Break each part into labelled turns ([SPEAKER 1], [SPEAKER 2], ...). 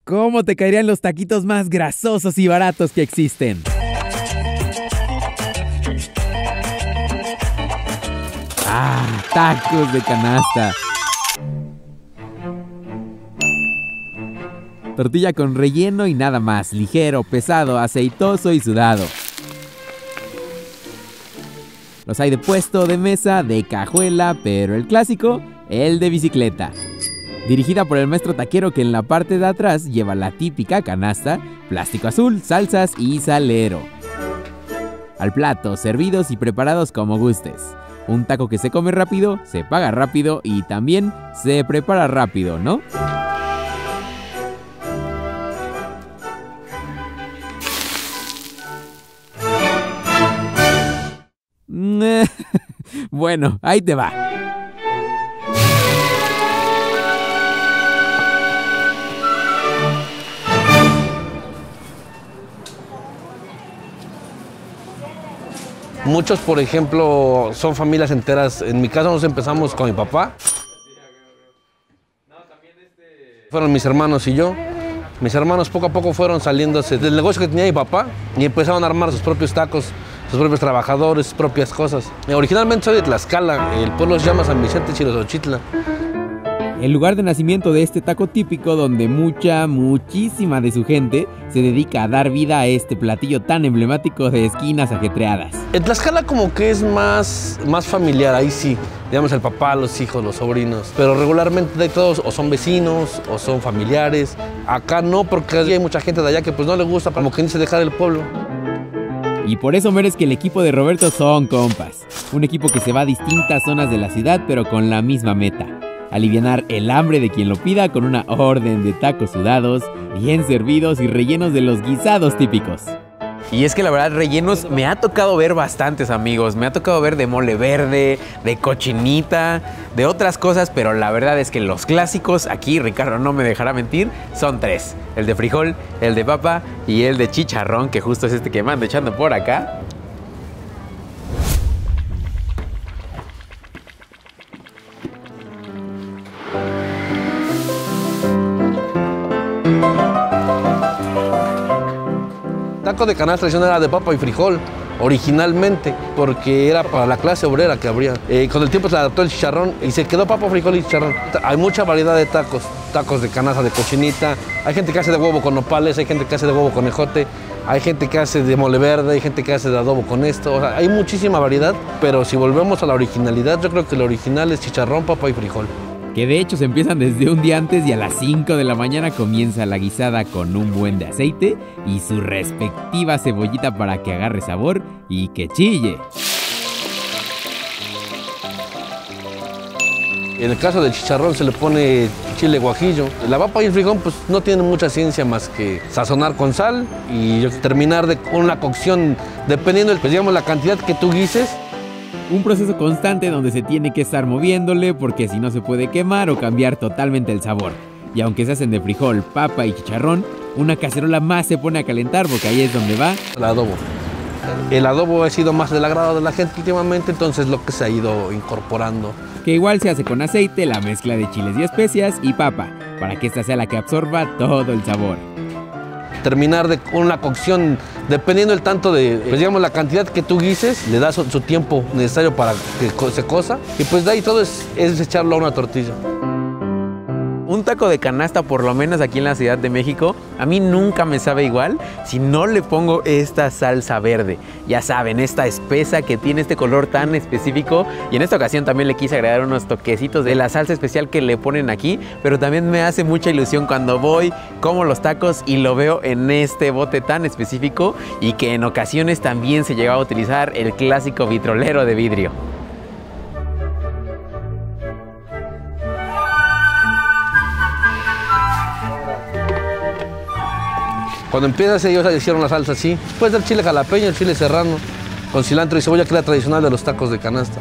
[SPEAKER 1] ¿Cómo te caerían los taquitos más grasosos y baratos que existen? Tacos de canasta. Tortilla con relleno y nada más, ligero, pesado, aceitoso y sudado. Los hay de puesto, de mesa, de cajuela, pero el clásico, el de bicicleta. Dirigida por el maestro taquero que en la parte de atrás lleva la típica canasta, plástico azul, salsas y salero. Al plato, servidos y preparados como gustes. Un taco que se come rápido, se paga rápido y también se prepara rápido, ¿no? Bueno, ahí te va.
[SPEAKER 2] Muchos, por ejemplo, son familias enteras. En mi caso nos empezamos con mi papá. Fueron mis hermanos y yo. Mis hermanos poco a poco fueron saliéndose del negocio que tenía mi papá y empezaron a armar sus propios tacos, sus propios trabajadores, sus propias cosas. Originalmente soy de Tlaxcala, el pueblo se llama San Vicente Chilosochitla.
[SPEAKER 1] El lugar de nacimiento de este taco típico donde muchísima de su gente se dedica a dar vida a este platillo tan emblemático de esquinas ajetreadas.
[SPEAKER 2] En Tlaxcala como que es más familiar, ahí sí, digamos el papá, los hijos, los sobrinos, pero regularmente de todos o son vecinos o son familiares. Acá no, porque hay mucha gente de allá que pues no le gusta, como que dice dejar el pueblo.
[SPEAKER 1] Y por eso meres que el equipo de Roberto son compas, un equipo que se va a distintas zonas de la ciudad pero con la misma meta. Alivianar el hambre de quien lo pida con una orden de tacos sudados, bien servidos y rellenos de los guisados típicos.
[SPEAKER 3] Y es que la verdad rellenos me ha tocado ver bastantes, amigos. Me ha tocado ver de mole verde, de cochinita, de otras cosas, pero la verdad es que los clásicos, aquí Ricardo no me dejará mentir, son 3. El de frijol, el de papa y el de chicharrón, que justo es este que me ando echando por acá.
[SPEAKER 2] Taco de canasta tradicional era de papa y frijol, originalmente, porque era para la clase obrera que habría. Con el tiempo se adaptó el chicharrón y se quedó papa, frijol y chicharrón. Hay mucha variedad de tacos, tacos de canasta, de cochinita. Hay gente que hace de huevo con nopales, hay gente que hace de huevo con ejote, hay gente que hace de mole verde, hay gente que hace de adobo con esto. O sea, hay muchísima variedad, pero si volvemos a la originalidad, yo creo que lo original es chicharrón, papa y frijol.
[SPEAKER 1] Que de hecho se empiezan desde un día antes y a las 5 de la mañana comienza la guisada con un buen de aceite y su respectiva cebollita para que agarre sabor y que chille.
[SPEAKER 2] En el caso del chicharrón se le pone chile guajillo. La papa y el frijol pues no tienen mucha ciencia más que sazonar con sal y terminar con una cocción dependiendo del, pues, digamos, la cantidad que tú guises.
[SPEAKER 1] Un proceso constante donde se tiene que estar moviéndole porque si no se puede quemar o cambiar totalmente el sabor. Y aunque se hacen de frijol, papa y chicharrón, una cacerola más se pone a calentar porque ahí es donde va
[SPEAKER 2] el adobo. El adobo ha sido más del agrado de la gente últimamente, entonces lo que se ha ido incorporando.
[SPEAKER 1] Que igual se hace con aceite, la mezcla de chiles y especias y papa, para que esta sea la que absorba todo el sabor.
[SPEAKER 2] Terminar con una cocción, dependiendo el tanto de, pues, digamos, la cantidad que tú guises, le das su tiempo necesario para que se cosa. Y pues de ahí todo es echarlo a una tortilla.
[SPEAKER 3] Un taco de canasta, por lo menos aquí en la Ciudad de México, a mí nunca me sabe igual si no le pongo esta salsa verde. Ya saben, esta espesa que tiene este color tan específico. Y en esta ocasión también le quise agregar unos toquecitos de la salsa especial que le ponen aquí. Pero también me hace mucha ilusión cuando voy, como los tacos y lo veo en este bote tan específico. Y que en ocasiones también se llega a utilizar el clásico vitrolero de vidrio.
[SPEAKER 2] Cuando empiezas ellos hicieron la salsa así, puedes dar chile jalapeño, chile serrano, con cilantro y cebolla, que es la tradicional de los tacos de canasta.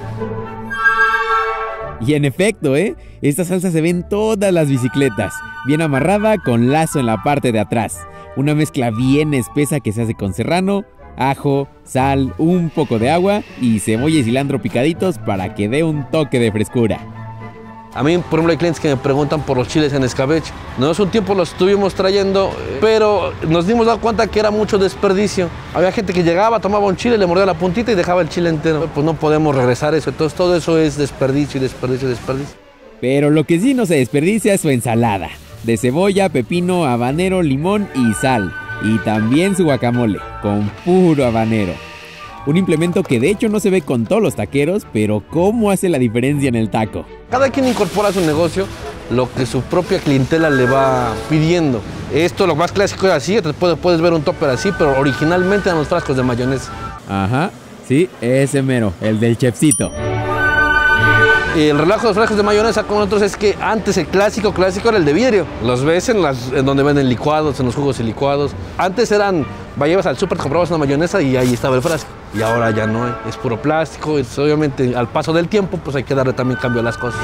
[SPEAKER 1] Y en efecto, esta salsa se ve en todas las bicicletas, bien amarrada con lazo en la parte de atrás. Una mezcla bien espesa que se hace con serrano, ajo, sal, un poco de agua y cebolla y cilantro picaditos para que dé un toque de frescura.
[SPEAKER 2] A mí, por ejemplo, hay clientes que me preguntan por los chiles en escabeche. Nosotros un tiempo los estuvimos trayendo, pero nos dimos cuenta que era mucho desperdicio. Había gente que llegaba, tomaba un chile, le mordía la puntita y dejaba el chile entero. Pues no podemos regresar eso, entonces todo eso es desperdicio, desperdicio, desperdicio.
[SPEAKER 1] Pero lo que sí no se desperdicia es su ensalada, de cebolla, pepino, habanero, limón y sal. Y también su guacamole, con puro habanero. Un implemento que de hecho no se ve con todos los taqueros, pero cómo hace la diferencia en el taco.
[SPEAKER 2] Cada quien incorpora a su negocio lo que su propia clientela le va pidiendo. Esto lo más clásico es así, puedes ver un topper así, pero originalmente eran los frascos de mayonesa.
[SPEAKER 1] Ajá, sí, ese mero, el del chefcito.
[SPEAKER 2] El relajo de los frascos de mayonesa con nosotros es que antes el clásico era el de vidrio. Los ves en donde venden licuados, en los jugos y licuados. Antes llevas al súper, comprabas una mayonesa y ahí estaba el frasco. Y ahora ya no hay, es puro plástico. Obviamente al paso del tiempo pues hay que darle también cambio a las cosas.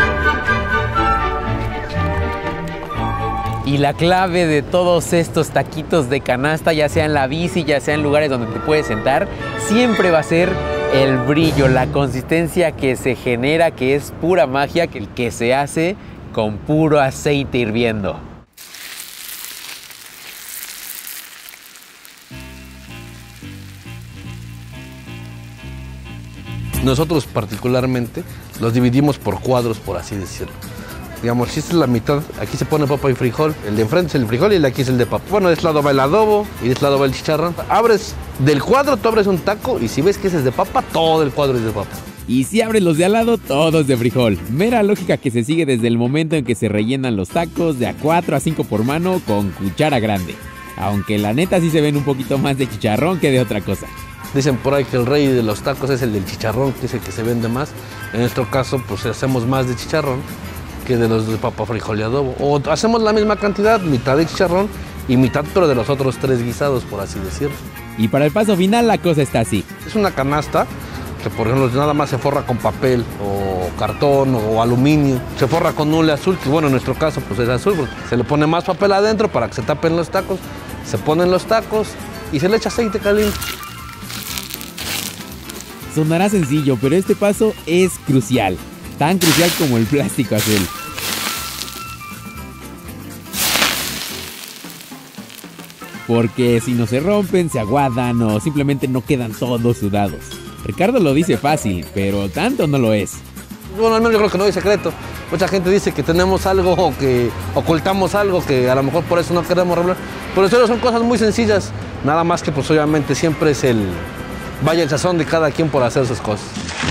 [SPEAKER 3] Y la clave de todos estos taquitos de canasta, ya sea en la bici, ya sea en lugares donde te puedes sentar, siempre va a ser el brillo, la consistencia que se genera, que es pura magia, que se hace con puro aceite hirviendo.
[SPEAKER 2] Nosotros particularmente los dividimos por cuadros, por así decirlo. Digamos, si esta es la mitad, aquí se pone papa y frijol. El de enfrente es el frijol y el de aquí es el de papa. Bueno, de este lado va el adobo y de este lado va el chicharrón. Abres del cuadro, tú abres un taco y si ves que ese es de papa, todo el cuadro es de papa.
[SPEAKER 1] Y si abres los de al lado, todos de frijol. Mera lógica que se sigue desde el momento en que se rellenan los tacos de a 4 a 5 por mano con cuchara grande. Aunque la neta sí se ven un poquito más de chicharrón que de otra cosa.
[SPEAKER 2] Dicen por ahí que el rey de los tacos es el del chicharrón, que es el que se vende más. En nuestro caso, pues hacemos más de chicharrón que de los de papa, frijol y adobo. O hacemos la misma cantidad, mitad de chicharrón y mitad, pero de los otros 3 guisados, por así decirlo.
[SPEAKER 1] Y para el paso final la cosa está así.
[SPEAKER 2] Es una canasta que, por ejemplo, nada más se forra con papel o cartón o aluminio. Se forra con hule azul, que bueno, en nuestro caso pues es azul, porque se le pone más papel adentro para que se tapen los tacos. Se ponen los tacos y se le echa aceite caliente.
[SPEAKER 1] Sonará sencillo, pero este paso es crucial. Tan crucial como el plástico azul. Porque si no se rompen, se aguadan o simplemente no quedan todos sudados. Ricardo lo dice fácil, pero tanto no lo es.
[SPEAKER 2] Bueno, al menos yo creo que no hay secreto. Mucha gente dice que tenemos algo o que ocultamos algo, que a lo mejor por eso no queremos revelar. Pero en serio son cosas muy sencillas. Nada más que pues obviamente siempre es el sazón de cada quien por hacer sus cosas.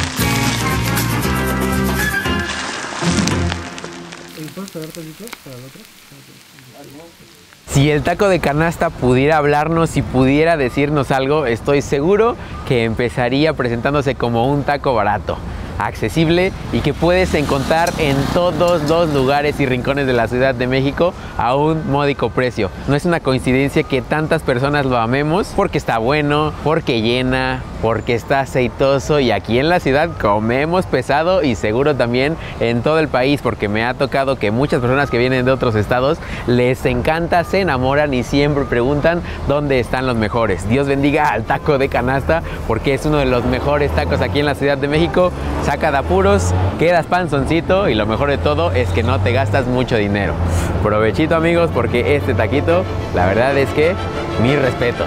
[SPEAKER 3] Si el taco de canasta pudiera hablarnos y pudiera decirnos algo, estoy seguro que empezaría presentándose como un taco barato, accesible y que puedes encontrar en todos los lugares y rincones de la Ciudad de México a un módico precio. No es una coincidencia que tantas personas lo amemos porque está bueno, porque llena, porque está aceitoso, y aquí en la ciudad comemos pesado y seguro también en todo el país, porque me ha tocado que muchas personas que vienen de otros estados les encanta, se enamoran y siempre preguntan dónde están los mejores. Dios bendiga al taco de canasta porque es uno de los mejores tacos aquí en la Ciudad de México. Saca de apuros, quedas panzoncito y lo mejor de todo es que no te gastas mucho dinero. Provechito, amigos, porque este taquito, la verdad es que mis respetos.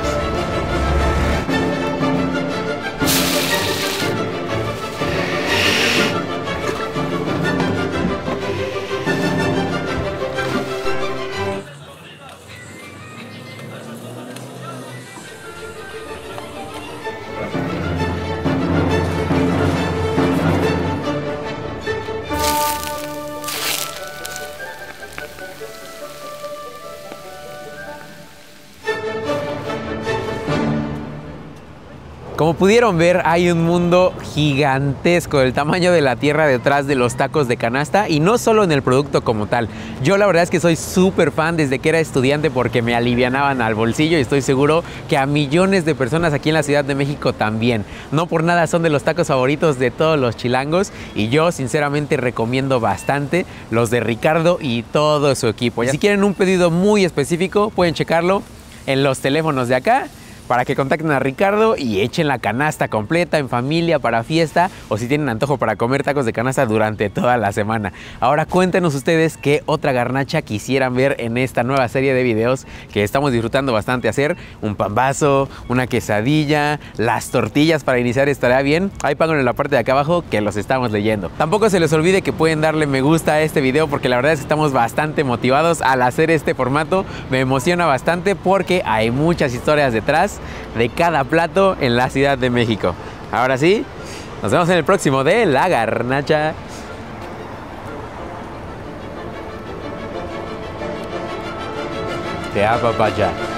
[SPEAKER 3] Como pudieron ver, hay un mundo gigantesco del tamaño de la tierra detrás de los tacos de canasta, y no solo en el producto como tal. Yo la verdad es que soy súper fan desde que era estudiante porque me alivianaban al bolsillo, y estoy seguro que a millones de personas aquí en la Ciudad de México también. No por nada son de los tacos favoritos de todos los chilangos, y yo sinceramente recomiendo bastante los de Ricardo y todo su equipo. Y si quieren un pedido muy específico, pueden checarlo en los teléfonos de acá. para que contacten a Ricardo y echen la canasta completa en familia, para fiesta, o si tienen antojo para comer tacos de canasta durante toda la semana. Ahora cuéntenos ustedes qué otra garnacha quisieran ver en esta nueva serie de videos que estamos disfrutando bastante hacer. Un pambazo, una quesadilla, las tortillas para iniciar estaría bien. Ahí pónganlo en la parte de acá abajo que los estamos leyendo. Tampoco se les olvide que pueden darle me gusta a este video porque la verdad es que estamos bastante motivados al hacer este formato. Me emociona bastante porque hay muchas historias detrás de cada plato en la Ciudad de México. Ahora sí, nos vemos en el próximo de La Garnacha. Te apapaya.